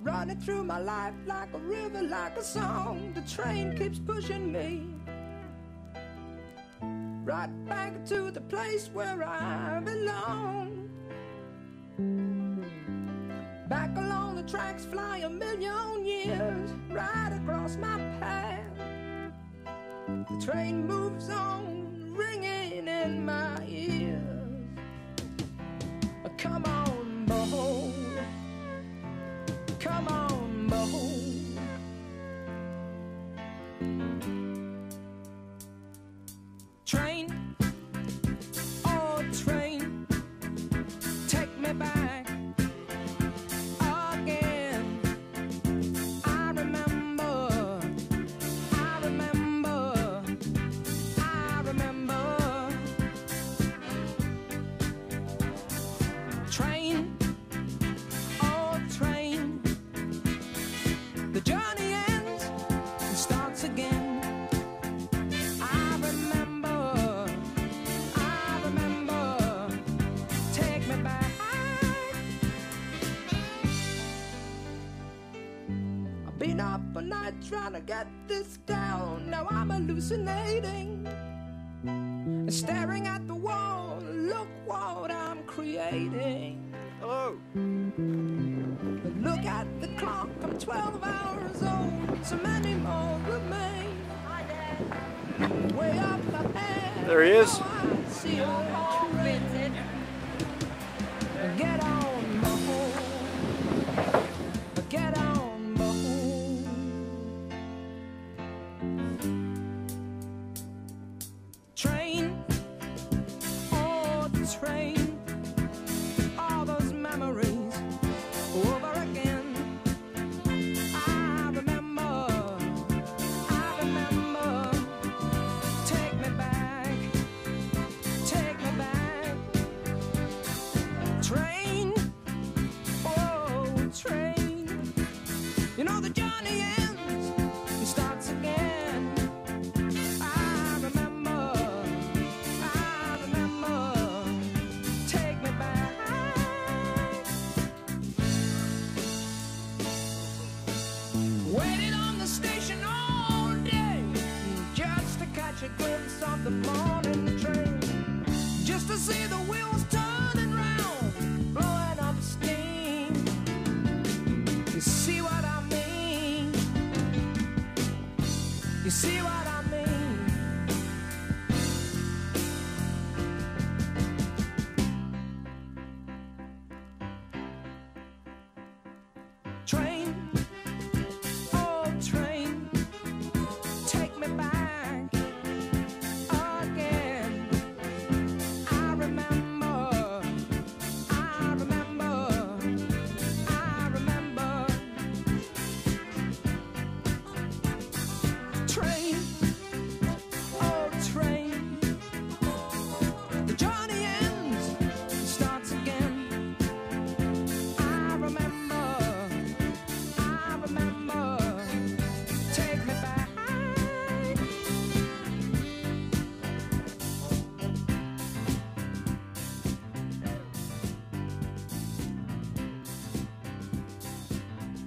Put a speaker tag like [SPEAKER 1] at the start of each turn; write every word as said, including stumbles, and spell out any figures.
[SPEAKER 1] running through my life like a river, like a song. The train keeps pushing me right back to the place where I belong. Back along the tracks fly a million years right across my path. The train moves on, ringing in my ears. Come on, boat. Come on, boat. Train, oh train, take me back again. I remember, I remember, I remember. Train, oh train, the journey ends and starts again. I remember, I remember, take me back. I've been up all night trying to get this down. Now I'm hallucinating and staring at the wall. Look what I'm creating.
[SPEAKER 2] Hello.
[SPEAKER 1] Look at the clock, I'm twelve hours old. So many more remain.
[SPEAKER 3] Hi, Dad.
[SPEAKER 1] Way up ahead.
[SPEAKER 2] There he is.
[SPEAKER 1] Oh, I see
[SPEAKER 3] Oh,
[SPEAKER 1] a train.
[SPEAKER 3] Vincent.
[SPEAKER 1] Get on board. Get on board. Train, oh train, all those memories over again. I remember, I remember. Take me back, take me back. Train, oh train, you know the journey ends and starts again. I remember, I remember. Take me back. Waited on the station all day just to catch a glimpse of the morning train, just to see the wheels turning round, blowing up steam. You see what I mean? You see what I mean? Train,